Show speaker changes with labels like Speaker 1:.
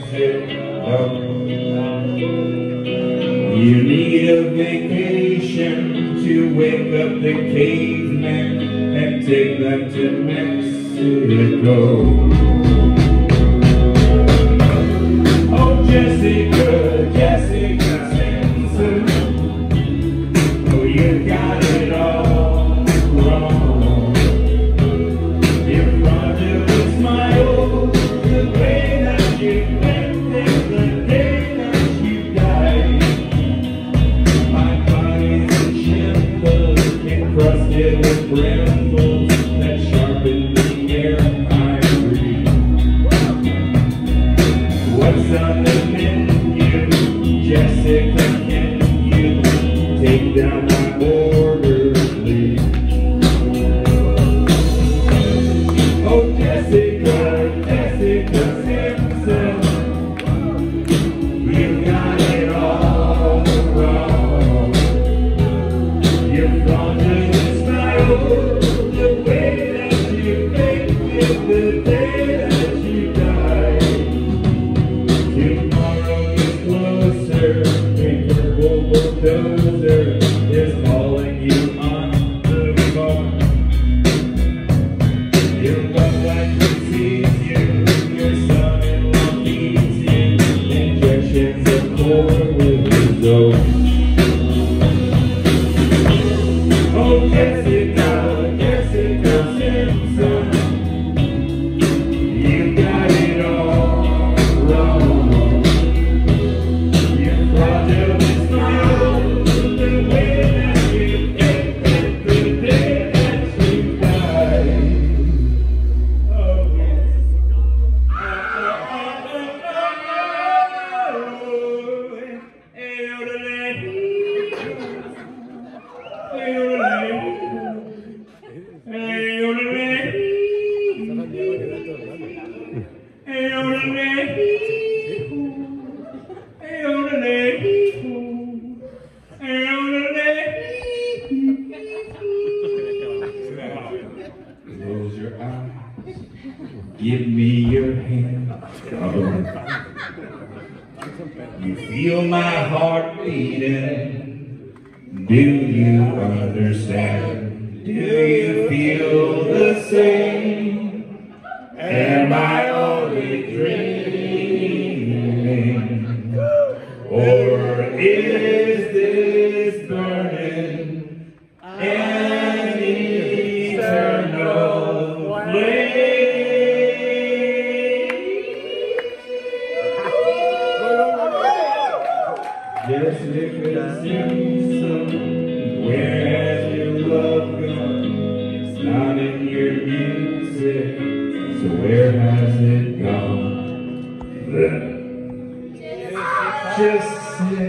Speaker 1: sit up. You need a vacation to wake up the cavemen and take them to Mexico. Oh, Jessica, Jessica Simpson, oh, you got it all wrong. Your father smiled the way that you left it the day that you died. My body's a shamble, encrusted with brambles that sharpen the air I breathe. What's on the menu, Jessica? Can you take down my order, please? Oh, Jessica, Jessica Simpson, you got it all wrong. You're gone to the style, the way that you faked it the day that you died. Tomorrow gets closer, a purple bulldozer is calling you on the phone. Your love life sees you, your son-in-law needs you, injections of cortisone. Oh, Jessica, Jessica Simpson, you got it all wrong. Your fraudulent smile, the way that you faked it the day that you died. Oh, yes. Close your eyes, give me your hand. You feel my heart beating. Do you understand? Do you feel the same? Am I only dreaming? Or is this burning an eternal flame? Jessica Simpson, where has your love gone? It's not in your music, so where has it gone? Just say